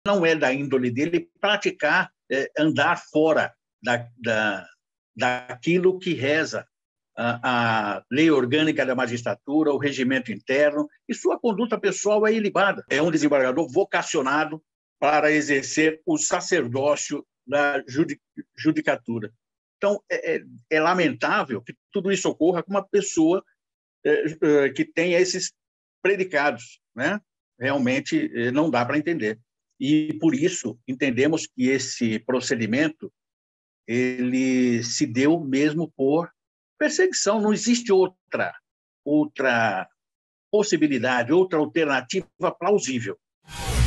não é da índole dele praticar, andar fora daquilo que reza a lei orgânica da magistratura, o regimento interno, e sua conduta pessoal é ilibada. É um desembargador vocacionado para exercer o sacerdócio da judicatura. Então, é lamentável que tudo isso ocorra com uma pessoa que tenha esses predicados, né? Realmente não dá para entender. E, por isso, entendemos que esse procedimento ele se deu mesmo por perseguição. Não existe outra possibilidade, outra alternativa plausível.